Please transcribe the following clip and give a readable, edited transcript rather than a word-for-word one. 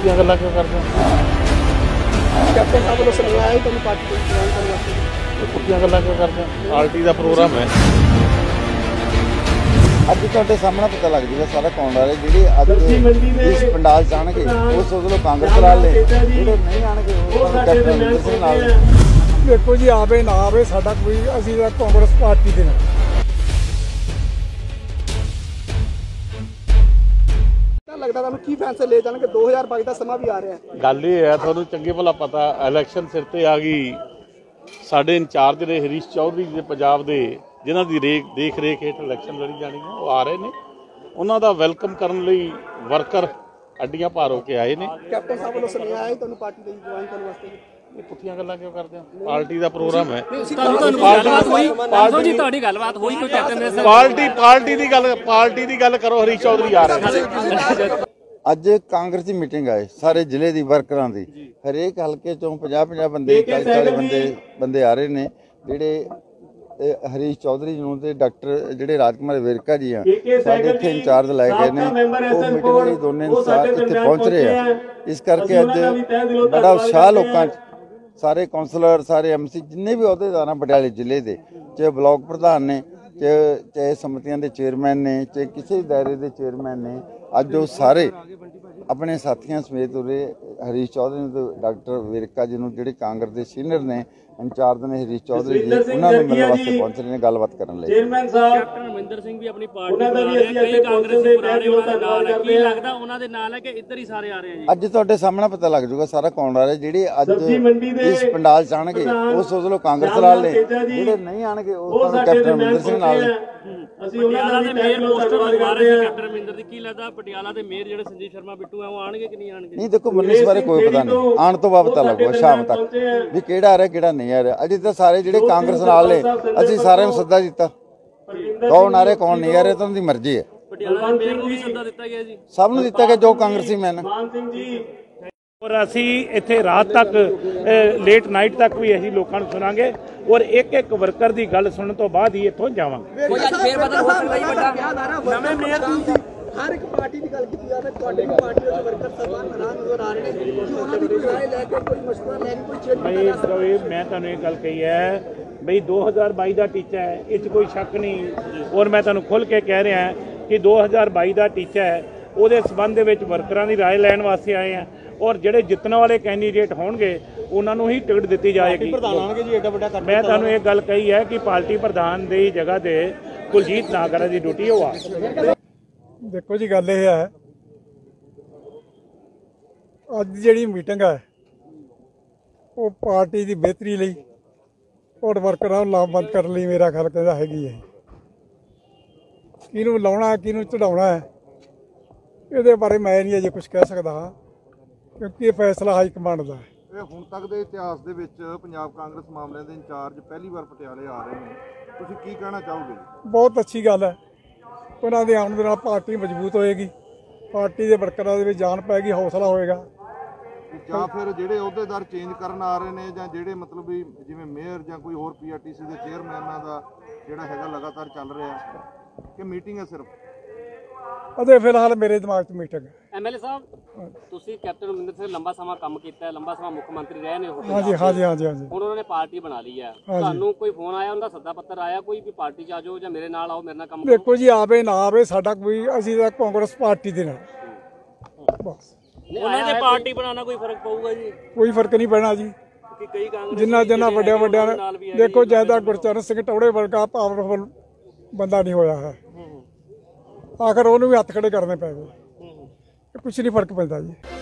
ਪੁੱਠੀਆਂ ਗੱਲਾਂ ਕਿਉਂ ਕਰਦੇ ਹੋ? ਕੈਪਟਨ ਸਾਹਿਬ ਵੱਲੋਂ ਸੁਣਿਆ ਹੈ ਤੁਹਾਨੂੰ ਪਾਰਟੀ ਦੇ ਜੁਆਇਨ ਕਰਨ ਵਾਸਤੇ। ਪੁੱਠੀਆਂ ਗੱਲਾਂ ਕਿਉਂ ਕਰਦੇ ਹੋ? ਪਾਰਟੀ ਦਾ ਪ੍ਰੋਗਰਾਮ ਹੈ। ਅੱਜ ਤੁਹਾਡੇ ਸਾਹਮਣੇ ਪਤਾ ਲੱਗ ਜੂਗਾ ਸਾਰਾ ਕੌਣ ਆ ਰਿਹਾ। ਜਿਹੜੇ ਅੱਜ ਇਸ ਪੰਡਾਲ ਚ ਆਉਣਗੇ ਉਹ ਸੋਚ ਲਓ ਕਾਂਗਰਸ ਨਾਲ ਨੇ, ਜਿਹੜੇ ਨਹੀਂ ਆਉਣਗੇ ਉਹ ਕੈਪਟਨ ਅਮਰਿੰਦਰ ਸਿੰਘ ਨਾਲ। ਦੇਖੋ ਜੀ, ਆਵੇ ਨਾ ਆਵੇ ਸਾਡਾ ਕੋਈ, ਅਸੀਂ ਤਾਂ ਕਾਂਗਰਸ ਪਾਰਟੀ ਦੇ ਨਾਲ। ਲੱਗਦਾ ਤੁਹਾਨੂੰ ਕੀ ਫੈਸਲੇ ਲੈ ਜਾਣਗੇ? 2022 ਦਾ ਸਮਾਂ ਵੀ ਆ ਰਿਹਾ ਹੈ। ਗੱਲ ਇਹ ਹੈ, ਤੁਹਾਨੂੰ ਚੰਗੇ ਭਲਾ ਪਤਾ, ਇਲੈਕਸ਼ਨ ਸਿਰ ਤੇ ਆ ਗਈ। ਸਾਡੇ ਇੰਚਾਰਜ ਨੇ ਹਰੀਸ਼ ਚੌਧਰੀ ਦੇ ਪੰਜਾਬ ਦੇ, ਜਿਨ੍ਹਾਂ ਦੀ ਦੇਖ ਰੇਖ ਹੇਠ ਇਲੈਕਸ਼ਨ ਲੜੀ ਜਾਣੀ ਹੈ, ਉਹ ਆ ਰਹੇ ਨੇ। ਉਹਨਾਂ ਦਾ ਵੈਲਕਮ ਕਰਨ ਲਈ ਵਰਕਰ ਅੱਡੀਆਂ ਭਾਰ ਹੋ ਕੇ ਆਏ ਨੇ। ਕੈਪਟਨ ਸਾਹਿਬ ਵੱਲੋਂ ਸੁਣਿਆ ਹੈ ਤੁਹਾਨੂੰ ਪਾਰਟੀ ਦੇ ਜੁਆਇਨ ਕਰਨ ਵਾਸਤੇ। ਇਹ ਪੁੱਠੀਆਂ ਗੱਲਾਂ ਕਿਉਂ ਕਰਦੇ ਹੋ? ਪਾਰਟੀ ਦਾ ਪ੍ਰੋਗਰਾਮ ਹੈ। ਤੁਹਾਡੀ ਗੱਲਬਾਤ ਹੋਈ ਕੋਈ ਕੈਪਟਨ ਦੇ? ਪਾਰਟੀ ਦੀ ਗੱਲ ਕਰੋ। ਹਰੀਸ਼ ਚੌਧਰੀ ਆ ਰਹੇ ਨੇ। ਅੱਜ ਕਾਂਗਰਸ ਦੀ ਮੀਟਿੰਗ ਆਏ ਸਾਰੇ ਜ਼ਿਲ੍ਹੇ ਦੀ ਵਰਕਰਾਂ ਦੀ। ਹਰੇਕ ਹਲਕੇ ਚੋਂ 50-50 ਬੰਦੇ, 40-40 ਬੰਦੇ ਆ ਰਹੇ ਨੇ। ਜਿਹੜੇ ਹਰੀਸ਼ ਚੌਧਰੀ ਜੀ ਨੂੰ ਤੇ ਡਾਕਟਰ ਜਿਹੜੇ ਰਾਜਕੁਮਾਰ ਵੇਰਕਾ ਜੀ ਆ, ਸਾਡੇ ਇੱਥੇ ਇੰਚਾਰਜ ਲੈ ਗਏ ਨੇ। ਉਹ ਮੀਟਿੰਗ ਲਈ ਦੋਨੇ ਇੱਥੇ ਪਹੁੰਚ ਰਹੇ ਆ। ਇਸ ਕਰਕੇ ਅੱਜ ਬੜਾ ਉਤਸ਼ਾਹ ਲੋਕਾਂ 'ਚ। ਸਾਰੇ ਕੌਂਸਲਰ, ਸਾਰੇ ਐਮਸੀ, ਜਿੰਨੇ ਵੀ ਅਹੁਦੇਦਾਰ ਪਟਿਆਲੇ ਜ਼ਿਲ੍ਹੇ ਦੇ, ਚਾਹੇ ਬਲਾਕ ਪ੍ਰਧਾਨ ਨੇ, ਚਾਹੇ ਸਮਿਤੀਆਂ ਦੇ ਚੇਅਰਮੈਨ ਨੇ, ਚਾਹੇ ਕਿਸੇ ਵੀ ਦਾਇਰੇ ਦੇ ਚੇਅਰਮੈਨ ਨੇ, ਅੱਜ ਉਹ ਸਾਰੇ ਆਪਣੇ ਸਾਥੀਆਂ ਸਮੇਤ ਉਰੇ ਹਰੀਸ਼ ਚੌਧਰੀ ਨੂੰ ਤੇ ਡਾਕਟਰ ਵੇਰਕਾ ਜੀ ਨੂੰ, ਜਿਹੜੇ ਕਾਂਗਰਸ ਦੇ ਸੀਨੀਅਰ ਨੇ, ਇੰਚਾਰਜ ਨੇ ਹਰੀਸ਼ ਚੌਧਰੀ ਜੀ, ਉਹਨਾਂ ਨੂੰ ਮਿਲਣ ਵਾਸਤੇ ਪਹੁੰਚ ਰਹੇ ਨੇ ਗੱਲਬਾਤ ਕਰਨ ਲਈ। ਕੈਪਟਨ ਅਮਰਿੰਦਰ ਸਿੰਘ ਵੀ ਆਪਣੀ ਪਾਰਟੀ ਬਣਾ ਰਹੇ ਆ, ਕਈ ਕਾਂਗਰਸੀ ਪੁਰਾਣੇ ਉਹਨਾਂ ਦੇ ਨਾਲ ਹੈ। ਕੀ ਲੱਗਦਾ ਉਹਨਾਂ ਦੇ ਨਾਲ ਹੈ ਕਿ ਇੱਧਰ ਹੀ ਸਾਰੇ ਆ ਰਹੇ ਆ ਜੀ? ਅੱਜ ਤੁਹਾਡੇ ਸਾਹਮਣੇ ਪਤਾ ਲੱਗ ਜੂਗਾ ਸਾਰਾ ਕੌਣ ਆ ਰਿਹਾ। ਜਿਹੜੇ ਅੱਜ ਇਸ ਪੰਡਾਲ ਚ ਆਉਣਗੇ ਉਹ ਸੋਚ ਲਓ ਕਾਂਗਰਸ ਨਾਲ ਨੇ, ਜਿਹੜੇ ਨਹੀਂ ਆਉਣਗੇ ਉਹ ਕੈਪਟਨ ਅਮਰਿੰਦਰ ਸਿੰਘ ਨਾਲ ਨੇ। ਅਸੀਂ ਪਟਿਆਲਾ ਦੇ ਮੇਅਰ ਪੋਸਟਰ ਲਗਵਾ ਰਹੇ ਸੀ ਕੈਪਟਨ ਅਮਰਿੰਦਰ ਦੀ। ਕੀ ਲੱਗਦਾ ਪਟਿਆਲਾ ਦੇ ਮੇਅਰ ਜਿਹੜੇ ਸੰਜੀਵ ਸ਼ਰਮਾ ਬਿੱਟੂ ਆ, ਉਹ ਆਣਗੇ ਕਿ ਨਹੀਂ ਆਣਗੇ? ਨਹੀਂ, ਦੇਖੋ ਮੈਨੂੰ ਇਸ ਬਾਰੇ ਕੋਈ ਪਤਾ ਨਹੀਂ। ਆਉਣ ਤੋਂ ਬਾਅਦ ਪਤਾ ਲੱਗੂਗਾ ਸ਼ਾਮ ਤੱਕ ਵੀ ਕਿਹੜਾ ਆ ਰਿਹਾ ਕਿਹੜਾ ਨਹੀਂ ਆ ਰਿਹਾ। ਅਜੇ ਤਾਂ ਸਾਰੇ ਜਿਹੜੇ ਕਾਂਗਰਸ ਨਾਲ ਨੇ, ਅਸੀਂ ਸਾਰਿਆਂ ਨੂੰ ਸੱਦਾ ਦਿੱਤਾ। ਕੌਣ ਆ ਰਿਹਾ ਕੌਣ ਨਹੀਂ ਆ ਰਿਹਾ, ਤੁਹਾਨੂੰ ਦੀ ਮਰਜ਼ੀ ਹੈ। ਪਟਿਆਲਾ ਦੇ ਮੇਅਰ ਨੂੰ ਵੀ ਸੱਦਾ ਦਿੱਤਾ ਗਿਆ ਜੀ? ਸਭ ਨੂੰ ਦਿੱਤਾ ਗਿਆ ਜੋ ਕਾਂਗਰਸੀ ਮੈਨ। ਔਰ ਅਸੀਂ ਇੱਥੇ ਰਾਤ ਤੱਕ, ਲੇਟ ਨਾਈਟ ਤੱਕ ਵੀ ਅਸੀਂ ਲੋਕਾਂ ਨੂੰ ਸੁਣਾਂਗੇ ਔਰ ਇੱਕ ਇੱਕ ਵਰਕਰ ਦੀ ਗੱਲ ਸੁਣਨ ਤੋਂ ਬਾਅਦ ਹੀ ਇੱਥੋਂ ਜਾਵਾਂਗੇ। ਨਵੇਂ ਮੇਅਰ ਦੀ ਹਰ ਇੱਕ ਪਾਰਟੀ ਦੀ ਗੱਲ ਕੀਤੀ ਜਾਵੇ, ਤੁਹਾਡੀ ਵੀ ਪਾਰਟੀ ਦੇ ਵਰਕਰ ਸਭਾ ਨਾਰਾਜ਼ ਨਜ਼ਰ ਆ ਰਹੇ ਨੇ। ਉਹਨਾਂ ਦੀ ਰਾਏ ਲੈ ਕੇ ਕੋਈ ਮਸ਼ਵਰਾ ਲੈਣ, ਕੋਈ ਚੇਂਜ ਮੈਂ ਤੁਹਾਨੂੰ ਇਹ ਗੱਲ ਕਹੀ ਹੈ ਬਈ 2022 ਦਾ ਟੀਚਾ ਹੈ, ਇਹ 'ਚ ਕੋਈ ਸ਼ੱਕ ਨਹੀਂ। ਔਰ ਮੈਂ ਤੁਹਾਨੂੰ ਖੁੱਲ੍ਹ ਕੇ ਕਹਿ ਰਿਹਾ ਕਿ 2022 ਦਾ ਟੀਚਾ ਹੈ, ਉਹਦੇ ਸੰਬੰਧ ਦੇ ਵਿੱਚ ਵਰਕਰਾਂ ਦੀ ਰਾਏ ਲੈਣ ਵਾਸਤੇ ਆਏ ਆ। ਔਰ ਜਿਹੜੇ ਜਿੱਤਣ ਵਾਲੇ ਕੈਂਡੀਡੇਟ ਹੋਣਗੇ ਉਹਨਾਂ ਨੂੰ ਹੀ ਟਿਕਟ ਦਿੱਤੀ ਜਾਏਗੀ। ਮੈਂ ਤੁਹਾਨੂੰ ਇਹ ਗੱਲ ਕਹੀ ਹੈ ਕਿ ਪਾਰਟੀ ਪ੍ਰਧਾਨ ਦੀ ਜਗ੍ਹਾ ਤੇ ਕੁਲਜੀਤ ਨਾਗਰਾ ਦੀ ਡਿਊਟੀ ਹੋਆ। ਦੇਖੋ ਜੀ, ਗੱਲ ਇਹ ਹੈ, ਅੱਜ ਜਿਹੜੀ ਮੀਟਿੰਗ ਹੈ ਉਹ ਪਾਰਟੀ ਦੀ ਬਿਹਤਰੀ ਲਈ ਔਰ ਵਰਕਰਾਂ ਨੂੰ ਲਾਮਬੰਦ ਕਰਨ ਲਈ ਮੇਰਾ ਖਿਆਲ ਕਹਿੰਦਾ ਹੈਗੀ ਹੈ। ਕਿਹਨੂੰ ਲਾਉਣਾ ਕਿਹਨੂੰ ਚੜਾਉਣਾ ਹੈ, ਇਹਦੇ ਬਾਰੇ ਮੈਂ ਨਹੀਂ ਅਜੇ ਕੁਝ ਕਹਿ ਸਕਦਾ, ਕਿਉਂਕਿ ਇਹ ਫੈਸਲਾ ਹਾਈ ਕਮਾਂਡ ਦਾ ਹੈ। ਇਹ ਹੁਣ ਤੱਕ ਦੇ ਇਤਿਹਾਸ ਦੇ ਵਿੱਚ ਪੰਜਾਬ ਕਾਂਗਰਸ ਮਾਮਲਿਆਂ ਦੇ ਇੰਚਾਰਜ ਪਹਿਲੀ ਵਾਰ ਪਟਿਆਲੇ ਆ ਰਹੇ ਨੇ। ਤੁਸੀਂ ਕੀ ਕਹਿਣਾ ਚਾਹੋਗੇ? ਬਹੁਤ ਅੱਛੀ ਗੱਲ ਹੈ। ਉਹਨਾਂ ਦੇ ਆਉਣ ਦੇ ਨਾਲ ਪਾਰਟੀ ਮਜ਼ਬੂਤ ਹੋਏਗੀ, ਪਾਰਟੀ ਦੇ ਵਰਕਰਾਂ ਦੇ ਵਿੱਚ ਜਾਨ ਪਏਗੀ, ਹੌਸਲਾ ਹੋਏਗਾ। ਜਾਂ ਫਿਰ ਜਿਹੜੇ ਅਹੁਦੇਦਾਰ ਚੇਂਜ ਕਰਨ ਆ ਰਹੇ ਨੇ, ਜਾਂ ਜਿਹੜੇ ਮਤਲਬ ਵੀ ਜਿਵੇਂ ਮੇਅਰ ਜਾਂ ਕੋਈ ਹੋਰ ਪੀਆਰਟੀਸੀ ਦੇ ਚੇਅਰਮੈਨਾਂ ਦਾ ਜਿਹੜਾ ਹੈਗਾ ਲਗਾਤਾਰ ਚੱਲ ਰਿਹਾ, ਕਿ ਮੀਟਿੰਗ ਹੈ ਸਿਰਫ? ਅਜੇ ਫਿਲਹਾਲ ਮੇਰੇ ਦਿਮਾਗ 'ਚ ਮੀਟਿੰਗ ਹੈ। ਐਮਐਲਏ ਸਾਹਿਬ, ਤੁਸੀਂ ਕੈਪਟਨ ਅਮਰਿੰਦਰ ਸਿੰਘ ਲੰਬਾ ਸਮਾਂ ਕੰਮ ਕੀਤਾ ਹੈ, ਲੰਬਾ ਸਮਾਂ ਮੁੱਖ ਮੰਤਰੀ ਰਹੇ ਨੇ। ਹਾਂਜੀ। ਹੁਣ ਉਹਨਾਂ ਨੇ ਪਾਰਟੀ ਬਣਾ ਲਈ ਹੈ, ਤੁਹਾਨੂੰ ਕੋਈ ਫੋਨ ਆਇਆ, ਉਹਨਾਂ ਦਾ ਸੱਦਾ ਪੱਤਰ ਆਇਆ ਕੋਈ ਵੀ ਪਾਰਟੀ 'ਚ ਆ ਜਾਓ ਜਾਂ ਮੇਰੇ ਨਾਲ ਆਓ, ਮੇਰੇ ਨਾਲ ਕੰਮ ਕਰੋ? ਦੇਖੋ ਜੀ, ਆਵੇ ਨਾ ਆਵੇ ਸਾਡਾ ਕੋਈ, ਅਸੀਂ ਤਾਂ ਕਾਂਗਰਸ ਪਾਰਟੀ ਦੇ ਨਾਲ ਬਸ। ਉਹਨਾਂ ਦੇ ਪਾਰਟੀ ਬਣਾਉਣਾ ਕੋਈ ਫਰਕ ਪਊਗਾ ਜੀ? ਕੋਈ ਫਰਕ ਨਹੀਂ ਪੈਣਾ ਜੀ। ਕਈ ਕਾਂਗਰਸ ਜਿੰਨਾ ਵੱਡਿਆਂ ਦੇਖੋ, ਜਿਆਦਾ ਗੁਰਚਰਨ ਸਿੰਘ ਟੌੜੇ ਵਰਗਾ ਪਾਵਰਫੁਲ ਬੰਦਾ ਨਹੀਂ ਹੋਇਆ ਹੈ, ਆਖਰ ਉਹਨੂੰ ਵੀ ਹੱਥ ਖੜੇ ਕਰਨੇ ਪੈ ਗਏ। ਕੁਛ ਨਹੀਂ ਫਰਕ ਪੈਂਦਾ ਜੀ।